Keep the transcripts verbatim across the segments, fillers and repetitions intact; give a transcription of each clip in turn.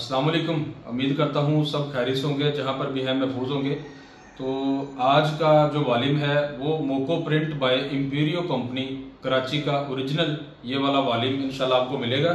अस्सलाम वालेकुम। उम्मीद करता हूँ सब खैरियत होंगे, जहाँ पर भी हैं महफूज होंगे। तो आज का जो वालिम है वो मोको print by Imperio company Karachi का ओरिजिनल ये वाला वालिम इंशाल्लाह आपको मिलेगा।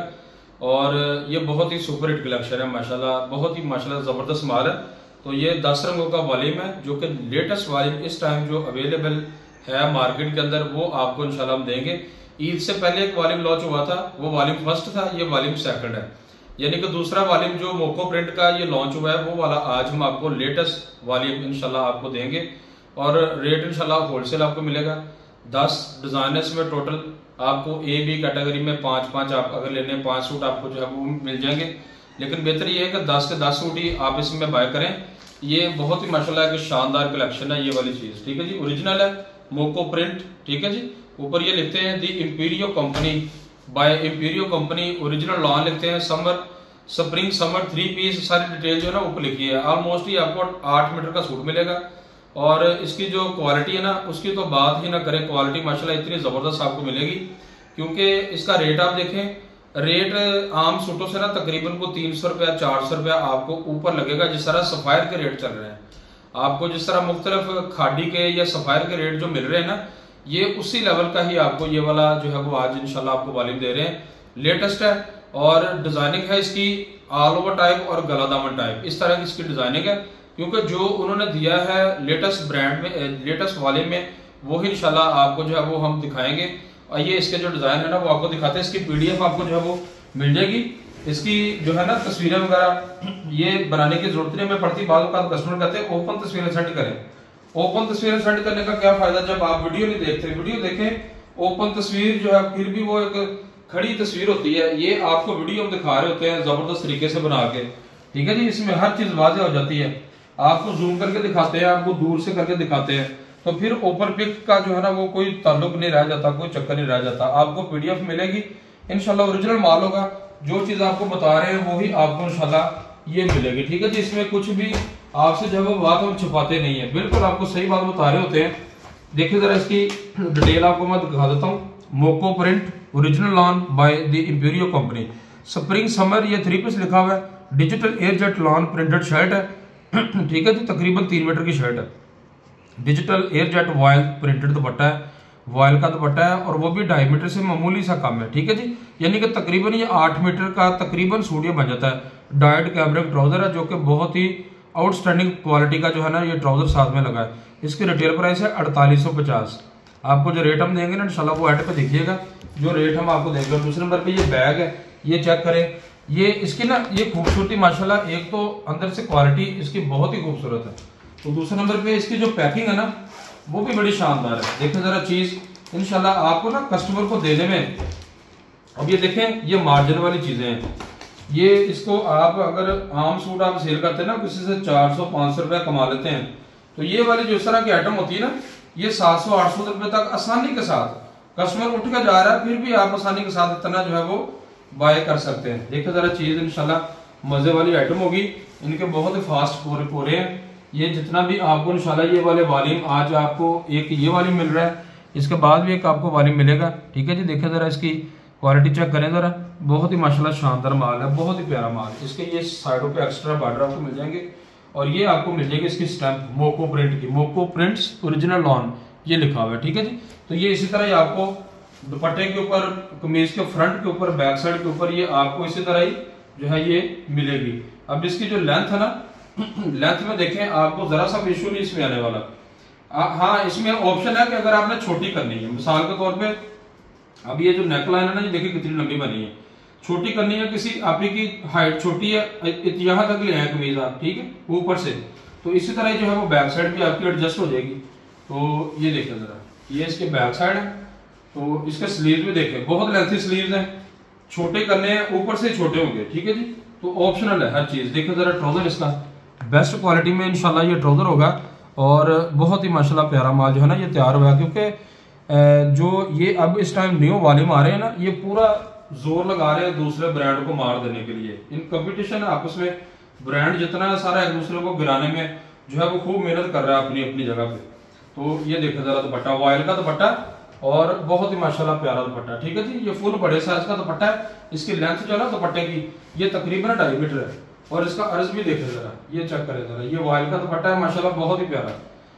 और ये बहुत ही सुपर हिट कलेक्शन है माशाल्लाह, बहुत ही माशाल्लाह ज़बरदस्त माल है। तो ये दस रंगों का वालिम है जो कि लेटेस्ट वालिम इस टाइम जो अवेलेबल है मार्केट के अंदर, वो आपको इंशाल्लाह हम देंगे। ईद से पहले एक वालिम लॉन्च हुआ था, वो वालिम फर्स्ट था, ये वालिम सेकंड है। यानी कि दूसरा वालिम जो मोको प्रिंट का ये लॉन्च हुआ है वो वाला आज हम आपको लेटेस्ट वालिम इंशाल्लाह आपको देंगे। और रेट इंशाल्लाह होलसेल आपको मिलेगा। दस डिजाइन इसमें टोटल आपको ए बी कैटेगरी में पाँच पाँच आप अगर लेने पाँच सूट आपको जो है वो मिल जाएंगे। लेकिन बेहतर ये है कि दस के दस सूट ही आप इसमें बाय करें। ये बहुत ही माशाल्लाह एक शानदार कलेक्शन है ये वाली चीज, ठीक है जी। ओरिजिनल है, मोको प्रिंट, ठीक है जी। ऊपर ये लिखते हैं the Imperio company by Imperio company, original lawn लिखते हैं, summer spring summer three piece, सारी डिटेल जो है ना ऊपर लिखी है। ऑलमोस्ट ही आपको आठ मीटर का सूट मिलेगा। और इसकी जो क्वालिटी है ना उसकी तो बात ही ना करें, क्वालिटी माशाल्लाह इतनी जबरदस्त आपको मिलेगी। क्योंकि इसका रेट आप देखें, रेट आम सूटों से ना तकरीबन को तीन सौ रुपया चार सौ रुपया आपको ऊपर लगेगा। जिस तरह सफायर के रेट चल रहे हैं, आपको जिस तरह मुख्तलिफ खाड़ी के या सफायर के रेट जो मिल रहे हैं ना, ये उसी लेवल का ही आपको ये वाला जो है वो आज इंशाल्लाह आपको वालिम दे रहे हैं। लेटेस्ट है और डिजाइनिंग है इसकी ऑल ओवर टाइप और गला दामन टाइप, इस तरह की इसकी डिजाइनिंग है। क्योंकि जो उन्होंने दिया है लेटेस्ट ब्रांड में, लेटेस्ट वालिम में, वो ही इंशाल्लाह आपको जो है वो हम दिखाएंगे। और ये इसके जो डिजाइन है ना वो आपको दिखाते हैं। इसकी पीडीएफ आपको जो है वो मिल जाएगी। इसकी जो है ना तस्वीरें वगैरह ये बनाने की जरूरत नहीं हमें पड़ती। बाद में कस्टमर कहते हैं ओपन तस्वीरें सेंड करें। ओपन तस्वीरें सेंड करने का क्या फायदा जब आप वीडियो नहीं देखते। वीडियो देखें, ओपन तस्वीर जो है फिर भी वो एक खड़ी तस्वीर होती है। ये आपको वीडियो में दिखा रहे होते हैं जबरदस्त तरीके से बना के, ठीक है जी। इसमें हर चीज वाज़ेह हो जाती है, आपको जूम करके दिखाते हैं, आपको दूर से करके दिखाते हैं। तो फिर ओपन पिक का जो है ना वो कोई ताल्लुक नहीं रह जाता, कोई चक्कर नहीं रह जाता। आपको पीडीएफ मिलेगी इंशाल्लाह, ओरिजिनल माल होगा। जो चीज आपको बता रहे हैं वही आपको इंशाल्लाह ये मिलेगी, ठीक है जी। इसमें कुछ भी आपसे जो है वो बात हम छुपाते नहीं है, बिल्कुल आपको सही बात बता रहे होते हैं। देखिए जरा इसकी डिटेल आपको मैं दिखा देता हूँ। मोको print original lawn by the Imperio company, spring summer, ये थ्री पीस लिखा हुआ है। Digital air jet lawn printed shirt है, ठीक है जी। तकरीबन तीन मीटर की शर्ट है। Digital air jet voile printed dupatta है, वॉयल का दुपट्टा है और वो भी ढाई मीटर से मामूली सा कम है, ठीक है जी। यानी कि तकरीबन ये आठ मीटर का तकरीबन सूट ये बन जाता है। डायट कैमरिक ट्राउजर है जो कि बहुत ही आउटस्टैंडिंग क्वालिटी का जो है ना ये ट्राउजर साथ में लगा है। इसकी रिटेल प्राइस है अड़तालीस सौ पचास। आपको जो रेट हम देंगे ना इंशाल्लाह वो एड पे देखिएगा जो रेट हम आपको देंगे। दूसरे नंबर पे ये बैग है, ये चेक करें। ये इसकी ना ये खूबसूरती माशाल्लाह, एक तो अंदर से क्वालिटी इसकी बहुत ही खूबसूरत है। तो दूसरे नंबर पे इसकी जो पैकिंग है ना वो भी बड़ी शानदार है। देखें जरा चीज इंशाल्लाह आपको ना कस्टमर को देने में। अब ये देखें, ये मार्जिन वाली चीजें हैं। ये इसको आप अगर आम सूट आप सेल करते हैं ना किसी से चार सौ पाँच सौ रुपया कमा लेते हैं, तो ये वाली जो इस तरह की आइटम होती है ना ये सात सौ आठ सौ रुपये तक आसानी के साथ कस्टमर उठ कर जा रहा है, फिर भी आप आसानी के साथ इतना जो है वो बाय कर सकते हैं। देखो जरा चीज इंशाल्लाह मजे वाली आइटम होगी। इनके बहुत ही फास्ट पूरे पूरे हैं। ये जितना भी आपको इंशाल्लाह ये वाले वालिम आज आपको एक ये वालिम मिल रहा है, इसके बाद भी एक आपको वालिम मिलेगा, ठीक है जी। देखें जरा इसकी क्वालिटी चेक करें जरा, बहुत ही माशाल्लाह शानदार माल है, बहुत ही प्यारा माल। इसके ये साइडों पे एक्स्ट्रा बॉर्डर आपको मिल जाएंगे और ये आपको मिल जाएगी इसकी स्टैंप मोको प्रिंट की, मोको प्रिंट्स ओरिजिनल लॉन ये लिखा हुआ है, ठीक है जी। तो ये इसी तरह ही आपको दुपट्टे के ऊपर, कमीज के फ्रंट के ऊपर, बैक साइड के ऊपर ये आपको इसी तरह ही जो है ये मिलेगी। अब इसकी जो लेंथ है ना, लेंथ में देखें आपको जरा सा इशू नहीं इसमें आने वाला। आ, हाँ इसमें ऑप्शन है कि अगर आपने छोटी करनी है, मिसाल के तौर पे अब ये जो नेक लाइन है ना ये देखिए कितनी लंबी बनी है, छोटी करनी है, किसी आपकी हाइट छोटी है, यहाँ तक ले आए कमीज आप, ठीक है ऊपर से, तो इसी तरह जो है वो बैक साइड भी आपकी एडजस्ट हो जाएगी। तो ये देखें जरा, ये इसके बैक साइड है। तो इसके स्लीव भी देखें, बहुत लेंथी स्लीव है, छोटे करने हैं ऊपर से छोटे होंगे, ठीक है जी। तो ऑप्शनल है हर चीज। देखो जरा ट्राउजर इसका बेस्ट क्वालिटी में इंशाल्लाह ये ट्राउजर होगा और बहुत ही माशाल्लाह प्यारा माल जो है ना ये तैयार हुआ है। क्योंकि जो ये अब इस टाइम न्यू वालिम आ रहे हैं ना, ये पूरा जोर लगा रहे हैं दूसरे ब्रांड को मार देने के लिए। इन कंपटीशन आपस में ब्रांड जितना है सारा एक दूसरे को गिराने में जो है वो खूब मेहनत कर रहा है अपनी अपनी जगह पे। तो ये देखो जरा दुपट्टा, वॉयल का दुपट्टा और बहुत ही माशाल्लाह प्यारा दुपट्टा, ठीक है जी। ये फुल बड़े साइज का दुपट्टा है। इसकी लेंथ जो है ना दुपट्टे की ये तकरीबन ढाई मीटर है और इसका अर्ज भी देखें जरा, ये चेक करें जरा, ये वाइल का दुपट्टा है माशाल्लाह, बहुत ही प्यारा।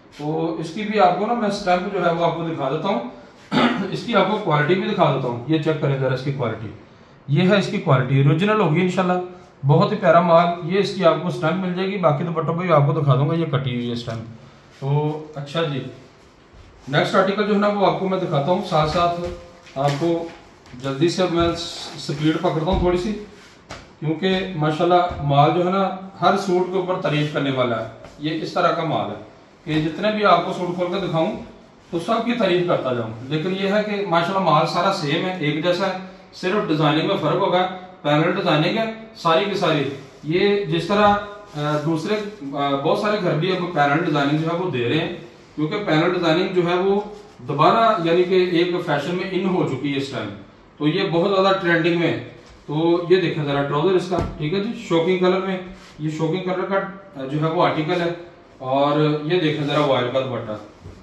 तो इसकी भी आपको ना मैं स्टैम्प जो है वो आपको दिखा देता हूँ इसकी आपको क्वालिटी भी दिखा देता हूँ। ये चेक करें जरा इसकी क्वालिटी, ये है इसकी क्वालिटी, ओरिजिनल होगी इंशाल्लाह, बहुत ही प्यारा माल। ये इसकी आपको स्टैम्प मिल जाएगी, बाकी दुपट्टों पर भी आपको दिखा दूंगा, ये कटी हुई है स्टैम्प। तो अच्छा जी, नेक्स्ट आर्टिकल जो है ना वो आपको मैं दिखाता हूँ, साथ साथ आपको जल्दी से मैं स्पीड पकड़ता हूँ थोड़ी सी, क्योंकि माशाल्लाह माल जो है ना हर सूट के ऊपर तारीफ करने वाला है। ये इस तरह का माल है कि जितने भी आपको सूट खोल कर दिखाऊं तो सब की तारीफ करता जाऊं। लेकिन ये है कि माशाल्लाह माल सारा सेम है, एक जैसा है, सिर्फ डिजाइनिंग में फर्क होगा। पैनल डिजाइनिंग है सारी की सारी। ये जिस तरह दूसरे बहुत सारे घर भी अब पैनल डिजाइनिंग जो है वो दे रहे हैं, क्योंकि पैनल डिजाइनिंग जो है वो दोबारा यानी कि एक फैशन में इन हो चुकी है इस टाइम, तो ये बहुत ज्यादा ट्रेंडिंग में। तो ये देखें जरा ट्राउजर इसका, ठीक है जी, शॉकिंग कलर में, ये शॉकिंग कलर का जो है वो आर्टिकल है। और ये देखें जरा वाइल का दुपट्टा,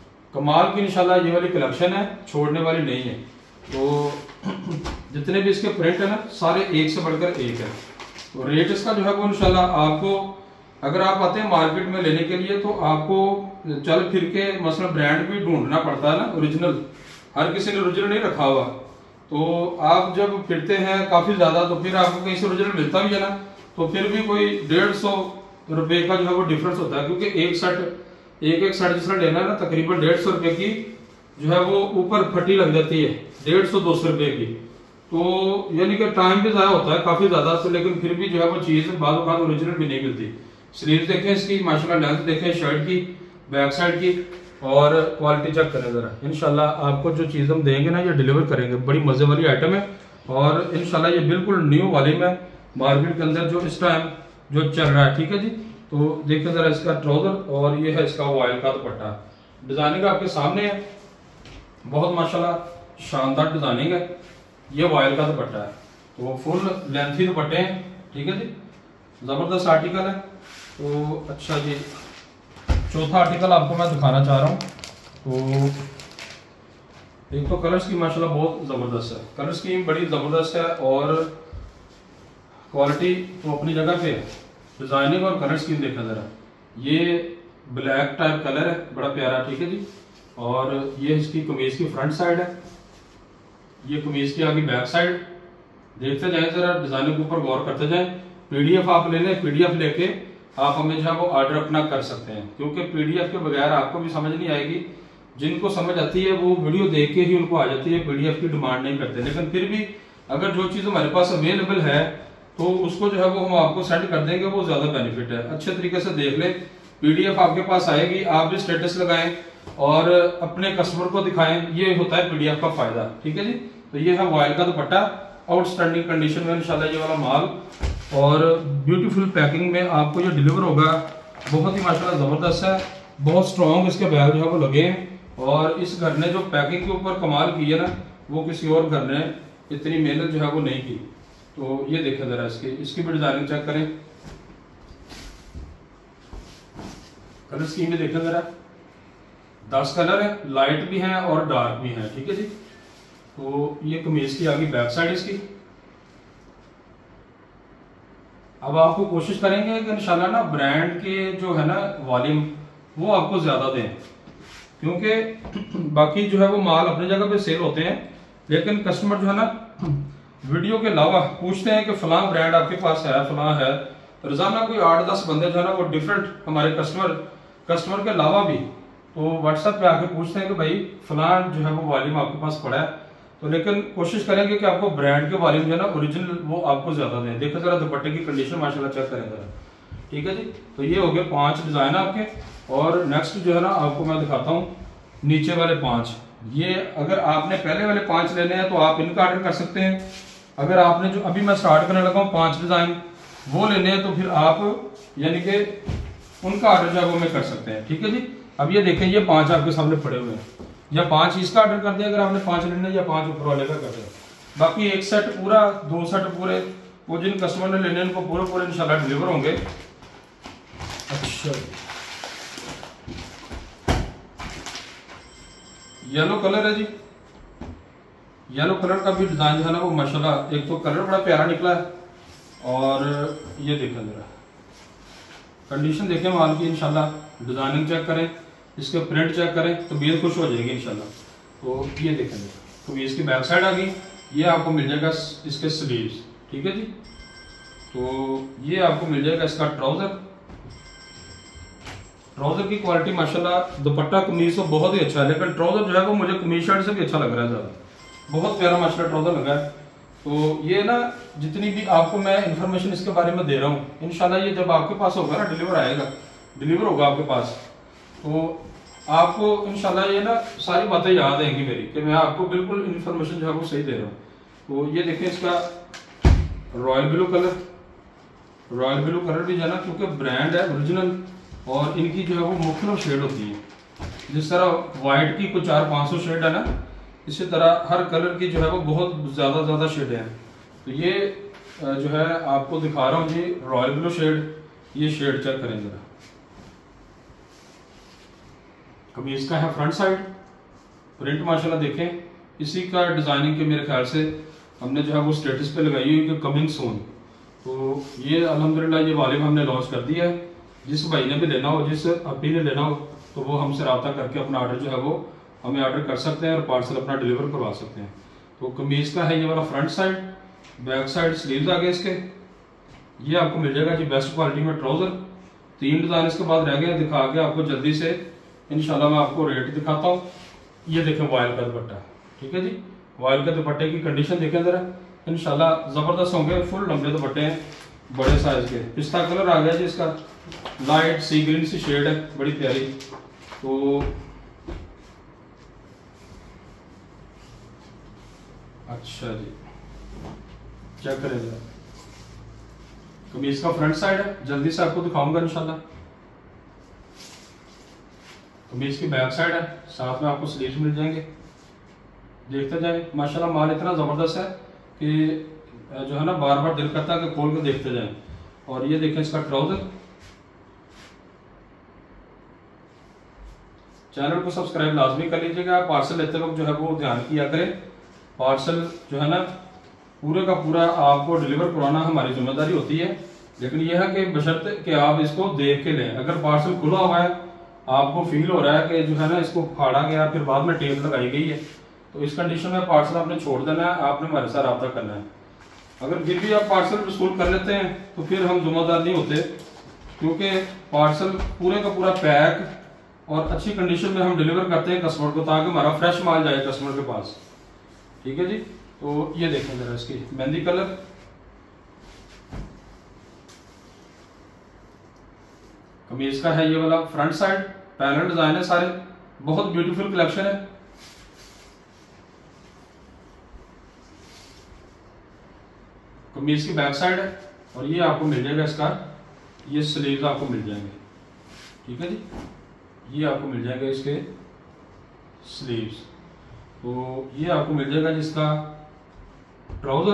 कमाल की इंशाल्लाह ये वाली कलेक्शन है, छोड़ने वाली नहीं है। तो जितने भी इसके प्रिंट है ना सारे एक से बढ़कर एक है। तो रेट इसका जो है वो इंशाल्लाह आपको, अगर आप आते हैं मार्केट में लेने के लिए तो आपको चल फिर के मसला ब्रांड भी ढूंढना पड़ता है ना, ओरिजिनल, हर किसी ने ओरिजिनल नहीं रखा हुआ। तो आप जब फिरते हैं काफी ज्यादा तो फिर आपको कहीं से ओरिजिनल मिलता भी है ना, तो फिर भी कोई डेढ़ सौ रुपए का जो है वो डिफरेंस होता है, क्योंकि एक शर्ट एक एक शर्ट जिसने लेना है ना तकरीबन डेढ़ सौ रुपए की जो है वो ऊपर फटी लग जाती है, डेढ़ सौ दो सौ रुपए की। तो यानी कि टाइम भी ज्यादा होता है काफी ज्यादा, तो लेकिन फिर भी जो है वो चीज बाद बाद ओरिजिनल भी नहीं मिलती। स्लीव देखें इसकी माशाल्लाह, लेंथ देखें शर्ट की, बैक साइड की, और क्वालिटी चेक करें जरा। इंशाल्लाह आपको जो चीज हम देंगे ना ये डिलीवर करेंगे, बड़ी मजे वाली आइटम है। और इंशाल्लाह ये बिल्कुल न्यू वालीम है मार्केट के अंदर जो इस टाइम जो चल रहा है, ठीक है जी। तो देखिए जरा इसका ट्राउजर, और ये है इसका वाइल का दुपट्टा, डिजाइनिंग आपके सामने है, बहुत माशाल्लाह शानदार डिजाइनिंग है। ये वाइल का दुपट्टा है, तो फुल लेंथी दुपट्टे हैं, ठीक है जी, जबरदस्त आर्टिकल है। तो अच्छा जी, चौथा आर्टिकल आपको मैं दिखाना चाह रहा हूँ। तो एक तो कलर स्कीम माशाल्लाह बहुत जबरदस्त है, कलर स्कीम बड़ी जबरदस्त है, और क्वालिटी तो अपनी जगह पे है। डिजाइनिंग और कलर स्कीम देखा जरा, ये ब्लैक टाइप कलर है, बड़ा प्यारा, ठीक है जी। और ये इसकी कमीज की फ्रंट साइड है, ये कमीज की आगे बैक साइड, देखते जाए जरा, डिजाइनिंग के ऊपर गौर करते जाए। पीडीएफ आप ले लें, पीडीएफ लेके आप हमें जो है वो ऑर्डर अपना कर सकते हैं, क्योंकि पीडीएफ के बगैर आपको भी समझ नहीं आएगी। जिनको समझ आती है वो वीडियो देख के ही उनको आ जाती है, पीडीएफ की डिमांड नहीं करते। लेकिन फिर भी अगर जो चीज हमारे पास अवेलेबल है तो उसको जो है वो हम आपको सेंड कर देंगे, वो ज्यादा बेनिफिट है। अच्छे तरीके से देख लें, पीडीएफ आपके पास आएगी, आप भी स्टेटस लगाएं और अपने कस्टमर को दिखाएं, ये होता है पीडीएफ का फायदा, ठीक है जी। तो ये है वाइल का दुपट्टा, आउटस्टैंडिंग कंडीशन में इंशाल्लाह ये वाला माल, और ब्यूटीफुल पैकिंग में आपको ये डिलीवर होगा। बहुत ही माशाल्लाह जबरदस्त है, बहुत स्ट्रॉन्ग इसके बैग जो है वो लगे हैं। और इस घर ने जो पैकिंग के ऊपर कमाल की है ना, वो किसी और घर ने इतनी मेहनत जो है वो नहीं की। तो ये देखें जरा, इसकी इसकी भी डिजाइनिंग चेक करें, कलर स्कीम भी देखें जरा, दस कलर है, लाइट भी हैं और डार्क भी हैं, ठीक है जी। तो ये कमीज की आगे बैक साइड इसकी। अब आपको कोशिश करेंगे कि इंशाल्लाह ना ब्रांड के जो है ना वॉल्यूम वो आपको ज्यादा दें, क्योंकि बाकी जो है वो माल अपनी जगह पे सेल होते हैं, लेकिन कस्टमर जो है ना वीडियो के अलावा पूछते हैं कि फलां ब्रांड आपके पास है, फलां है। रोजाना कोई आठ दस बंदे जो है ना वो डिफरेंट हमारे कस्टमर कस्टमर के अलावा भी तो व्हाट्सएप पे आके पूछते हैं कि भाई फलां जो है वो वॉल्यूम आपके पास पड़ा है। तो लेकिन कोशिश करेंगे कि आपको ब्रांड के वॉल्यूम जो है ना ओरिजिनल वो आपको ज्यादा दें। देखो जरा दुपट्टे की कंडीशन माशाल्लाह चेक करें जरा, ठीक है जी। तो ये हो गए पांच डिजाइन आपके, और नेक्स्ट जो है ना आपको मैं दिखाता हूँ नीचे वाले पांच। ये अगर आपने पहले वाले पांच लेने हैं तो आप इनका ऑर्डर कर सकते हैं। अगर आपने जो अभी मैं स्टार्ट करने लगा हूँ पांच डिजाइन वो लेने हैं तो फिर आप यानी कि उनका ऑर्डर जो है वो मैं कर सकते हैं, ठीक है जी। अब ये देखें, ये पांच आपके सामने पड़े हुए हैं, या पांच इसका ऑर्डर कर दिया अगर आपने पांच लेने, या पांच ऊपर वाले का कर दिया। बाकी एक सेट पूरा, दो सेट पूरे, वो जिन कस्टमर ने लेने उनको पूरे पूरे इंशाल्लाह डिलीवर होंगे। अच्छा, येलो कलर है जी, येलो कलर का भी डिजाइन जो है ना वो माशाल्लाह, एक तो कलर बड़ा प्यारा निकला है, और ये देखें जरा, कंडीशन देखें माल की इंशाल्लाह, डिजाइनिंग चेक करें, इसके प्रिंट चेक करें, तबीयत खुश हो जाएगी इंशाल्लाह। तो ये देखें, तो इसकी बैक साइड आ गई, ये आपको मिल जाएगा इसके स्लीव्स, ठीक है जी। तो ये आपको मिल जाएगा इसका ट्राउजर। ट्राउजर की क्वालिटी माशाल्लाह, दुपट्टा कमीज तो बहुत ही अच्छा है, लेकिन ट्राउजर जो है वो मुझे कमीज शर्ट से भी अच्छा लग रहा है ज़्यादा, बहुत प्यारा माशाल्लाह ट्राउजर लगा है। तो ये ना जितनी भी आपको मैं इंफॉर्मेशन इसके बारे में दे रहा हूँ, इंशाल्लाह ये जब आपके पास होगा ना, डिलीवर आएगा, डिलीवर होगा आपके पास, तो आपको इंशाल्लाह ये ना सारी बातें याद आएंगी मेरी, कि मैं आपको बिल्कुल इंफॉर्मेशन जो है वो सही दे रहा हूँ। तो ये देखें, इसका royal blue colour, royal blue colour भी जो है ना, क्योंकि ब्रांड है ओरिजिनल, और इनकी जो है वो मुख्तलिफ शेड होती है। जिस तरह वाइट की कुछ चार पाँच सौ शेड है ना, इसी तरह हर कलर की जो है वो बहुत ज़्यादा ज़्यादा शेड हैं। तो ये जो है आपको दिखा रहा हूँ जी, रॉयल ब्लू शेड, ये शेड चेक करें जरा। कमीज का है फ्रंट साइड, प्रिंट माशाल्लाह देखें, इसी का डिजाइनिंग के मेरे ख्याल से हमने जो है वो स्टेटस पे लगाई हुई कि कमिंग सून। तो ये अल्हम्दुलिल्लाह ये वालिम हमने लॉन्च कर दिया है। जिस भाई ने भी लेना हो, जिस अभी ने लेना हो, तो वो हमसे रब्ता करके अपना ऑर्डर जो है वो हमें ऑर्डर कर सकते हैं और पार्सल अपना डिलीवर करवा सकते हैं। तो कमीज का है ये वाला front side, back side sleeves आ गए इसके, ये आपको मिल जाएगा जी बेस्ट क्वालिटी में ट्राउजर। तीन डिजाइन इसके बाद रह गए, दिखा के आपको जल्दी से इंशाल्लाह मैं आपको रेट दिखाता हूँ। ये देखें वायल का दुपट्टा, ठीक है जी, वायल के दुपट्टे की कंडीशन देखें जरा, इंशाल्लाह जबरदस्त होंगे, फुल लंबे दुपट्टे हैं, बड़े साइज के। पिस्ता कलर आ गया जी इसका, लाइट सी ग्रीन सी शेड है, बड़ी प्यारी। तो अच्छा जी, चेक करें जरा, कमीज का फ्रंट साइड है, जल्दी से आपको दिखाऊंगा इंशाल्लाह। कमीज की बैक साइड है, साथ में आपको स्लीव्स मिल जाएंगे, देखते जाए। माशाल्लाह माल इतना ज़बरदस्त है कि जो है ना बार बार दिल करता है कि खोल के देखते जाएं। और ये देखें इसका ट्राउजर। चैनल को सब्सक्राइब लाजमी कर लीजिएगा। पार्सल लेते वक्त जो है वो ध्यान किया करें, पार्सल जो है ना पूरे का पूरा आपको डिलीवर करवाना हमारी जिम्मेदारी होती है, लेकिन यह है कि बशर्ते कि आप इसको देख के लें। अगर पार्सल खुला हुआ है, आपको फील हो रहा है कि जो है ना इसको फाड़ा गया, फिर बाद में टेप लगाई गई है, तो इस कंडीशन में पार्सल आपने छोड़ देना है, आपने हमारे साथ रब्ता करना है। अगर फिर भी आप पार्सल वसूल कर लेते हैं तो फिर हम जिम्मेदार नहीं होते, क्योंकि पार्सल पूरे का पूरा पैक और अच्छी कंडीशन में हम डिलीवर करते हैं कस्टमर को, ताकि हमारा फ्रेश माल जाए कस्टमर के पास, ठीक है जी। तो ये देखें जरा इसकी मेहंदी कलर, कमीज का है ये वाला फ्रंट साइड, पैनल डिजाइन है सारे, बहुत ब्यूटीफुल कलेक्शन है। कमीज की बैक साइड है, और ये आपको मिल जाएगा इसका, ये स्लीव्स आपको मिल जाएंगे, ठीक है जी, ये आपको मिल जाएगा इसके स्लीव्स। तो ये आपको मिल जाएगा जिसका ट्राउजर।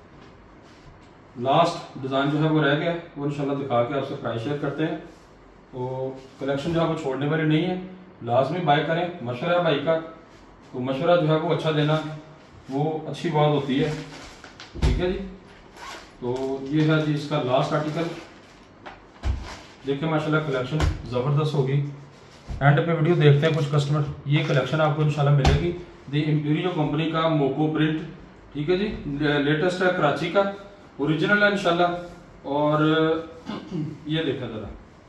लास्ट डिजाइन जो है वो रह गया, वो इंशाल्लाह दिखा के आपसे प्राइस शेयर करते हैं। तो कलेक्शन जो है वो छोड़ने वाली नहीं है, लाजमी बाय करें, मशवरा है भाई का, तो मशवरा जो है वो अच्छा देना वो अच्छी बात होती है, ठीक है जी। तो ये है जी इसका लास्ट आर्टिकल, देखिए माशाल्लाह कलेक्शन ज़बरदस्त होगी। एंड पे वीडियो देखते हैं कुछ कस्टमर, ये कलेक्शन आपको इंशाल्लाह मिलेगी दी इंपीरियो कंपनी का मोको प्रिंट, ठीक है जी, लेटेस्ट है, कराची का ओरिजिनल है इंशाल्लाह। और ये देखा जरा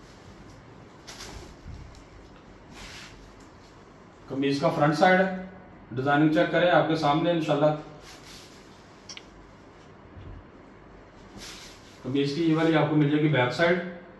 कमीज का फ्रंट साइड है, डिजाइनिंग चेक करें आपके सामने इंशाल्लाह। कमीज की ये वाली आपको मिल जाएगी बैक साइड,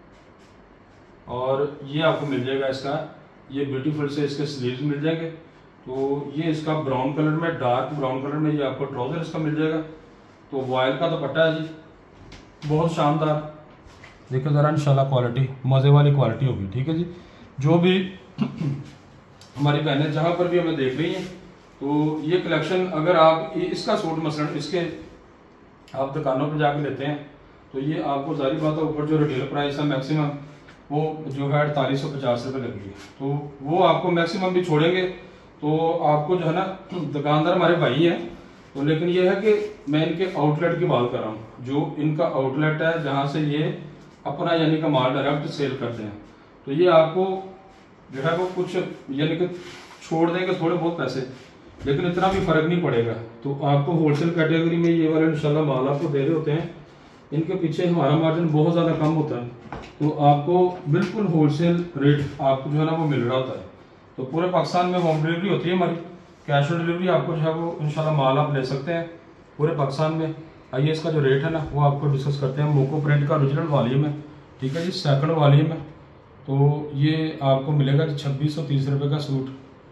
और ये आपको मिल जाएगा इसका, ये ब्यूटीफुल से इसके स्लीव्स मिल जाएंगे। तो ये इसका ब्राउन कलर में, डार्क ब्राउन कलर में ये आपको ट्राउजर इसका मिल जाएगा। तो वायल का दुपट्टा है जी, बहुत शानदार, देखो जरा इंशाल्लाह क्वालिटी मज़े वाली क्वालिटी होगी, ठीक है जी। जो भी हमारी बहनें जहाँ पर भी हमें देख रही हैं, तो ये कलेक्शन अगर आप इसका सूट मसलन इसके आप दुकानों पर जाकर लेते हैं, तो ये आपको जारी बात है ऊपर जो रिटेल प्राइस है मैक्सिमम वो जो है अड़तालीस सौ पचास रुपये लगी है, तो वो आपको मैक्सिमम भी छोड़ेंगे। तो आपको जो है ना दुकानदार हमारे भाई हैं, तो लेकिन ये है कि मैं इनके आउटलेट की बात कर रहा हूँ, जो इनका आउटलेट है जहाँ से ये अपना यानी कि माल डायरेक्ट सेल करते हैं, तो ये आपको जो है वो कुछ यानी कि छोड़ देंगे थोड़े बहुत पैसे, लेकिन इतना भी फर्क नहीं पड़ेगा। तो आपको होलसेल कैटेगरी में ये वाले इंशाल्लाह माल आपको दे रहे होते हैं, इनके पीछे हमारा मार्जिन बहुत ज़्यादा कम होता है, तो आपको बिल्कुल होलसेल रेट आपको जो है ना वो मिल रहा होता है। तो पूरे पाकिस्तान में होम डिलीवरी होती है हमारी, कैश ऑन डिलीवरी आपको जो है वो इंशाल्लाह माल आप ले सकते हैं पूरे पाकिस्तान में। आइए इसका जो रेट है ना वो आपको डिस्कस करते हैं। मोको प्रिंट का ओरिजिनल वॉल्यूम है, ठीक है जी, सेकंड वॉल्यूम है। तो ये आपको मिलेगा छब्बीस सौ तीस रुपये का सूट,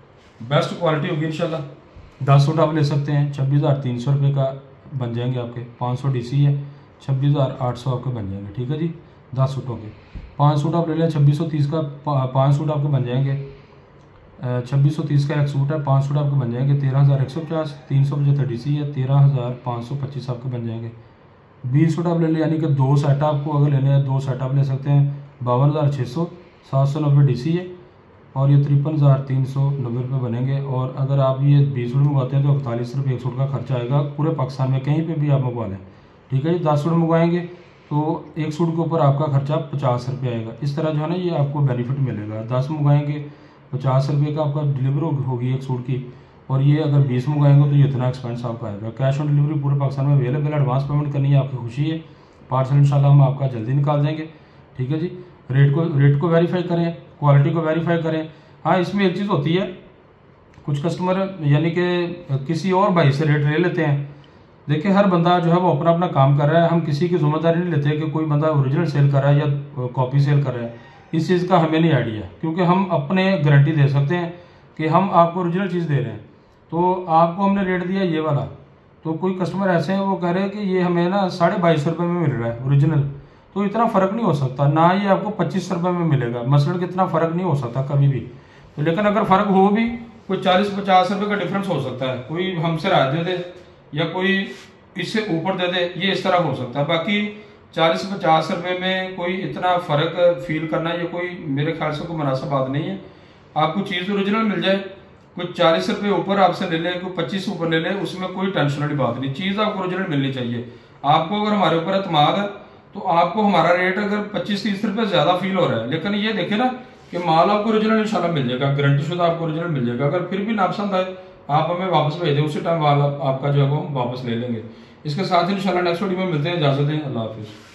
बेस्ट क्वालिटी होगी इंशाल्लाह। दस सूट आप ले सकते हैं, छब्बीस हज़ार तीन सौ रुपये का बन जाएंगे आपके। पाँच सौ डी सी है, छब्बीस हज़ार आठ सौ आपके बन जाएंगे, ठीक है जी, दस सूटों के। पाँच सूट आप ले लें छब्बीस सौ तीस का, पाँच सूट आपके बन जाएंगे। छब्बीस सौ तीस का एक सूट है, पाँच सूट आपके बन जाएंगे तेरह हज़ार एक सौ पचास, तीन सौ पचहत्तर डी सी है, तेरह हज़ार पाँच सौ पच्चीस आपके बन जाएंगे। बीस सूट आप ले लें, यानी कि दो सेट आपको अगर लेने हैं दो सेट आप ले सकते हैं, बावन हज़ार छः सौ, सात सौ नब्बे डी सी है, और ये तिरपन हज़ार तीन सौ नब्बे रुपये बनेंगे। और अगर आप ये बीस सूट मंगवाते हैं तो इकतालीस रुपये एक सूट का खर्चा आएगा पूरे पाकिस्तान में, कहीं पे भी आप मंगवा लें, ठीक है जी। दस सूट मंगवाएंगे तो एक सूट के ऊपर आपका खर्चा पचास रुपये आएगा। इस तरह जो है ना ये आपको बेनिफिट मिलेगा। दस मंगवाएंगे पचास रुपये का आपका डिलीवरी होगी एक सूट की, और ये अगर बीस मंगवाएंगे तो ये इतना एक्सपेंस आपका आएगा। कैश ऑन डिलीवरी पूरे पाकिस्तान में अवेलेबल है, एडवांस पेमेंट करनी है आपकी खुशी है, पार्सल इंशाल्लाह हम आपका जल्दी निकाल देंगे, ठीक है जी। रेट को रेट को वेरीफाई करें, क्वालिटी को वेरीफाई करें। हाँ, इसमें एक चीज़ होती है, कुछ कस्टमर यानी कि किसी और भाई से रेट ले लेते हैं। देखिए हर बंदा जो है वो अपना अपना काम कर रहा है, हम किसी की जिम्मेदारी नहीं लेते कि कोई बंदा ओरिजिनल सेल कर रहा है या कॉपी सेल कर रहा है, इस चीज़ का हमें नहीं आइडिया, क्योंकि हम अपने गारंटी दे सकते हैं कि हम आपको ओरिजिनल चीज़ दे रहे हैं। तो आपको हमने रेट दिया ये वाला, तो कोई कस्टमर ऐसे हैं वो कह रहे हैं कि ये हमें ना साढ़े बाईस रुपये में मिल रहा है ओरिजिनल, तो इतना फ़र्क नहीं हो सकता ना, ये आपको पच्चीस रुपये में मिलेगा, मसलन कि इतना फ़र्क नहीं हो सकता कभी भी। तो लेकिन अगर फ़र्क हो भी, कोई चालीस पचास रुपये का डिफरेंस हो सकता है, कोई हमसे राय दे दे या कोई इससे ऊपर दे दे, ये इस तरह हो सकता है। बाकी चालीस पचास रुपये में कोई इतना फ़र्क फील करना ये कोई मेरे ख्याल से कोई मुनासिब बात नहीं है। आपको चीज़ ओरिजिनल मिल जाए, कोई चालीस रुपये ऊपर आपसे ले ले, कोई पच्चीस ऊपर ले ले, उसमें कोई टेंशन वाली बात नहीं, चीज़ आपको ओरिजिनल मिलनी चाहिए। आपको अगर हमारे ऊपर एतमाद है तो आपको हमारा रेट अगर पच्चीस तीस रुपये ज़्यादा फील हो रहा है, लेकिन ये देखे ना कि माल आपको ओरिजिनल इंशाल्लाह मिल जाएगा, गारंटी शुदा आपको ओरिजिनल मिल जाएगा। अगर फिर भी नापसंद आए आप हमें वापस भेज दें, उसी टाइम माल आपका जो है वो वापस ले लेंगे। इसके साथ ही इंशाल्लाह नेक्स्ट वीडियो में मिलते हैं, इजाज़त दें, अल्लाह हाफिज़।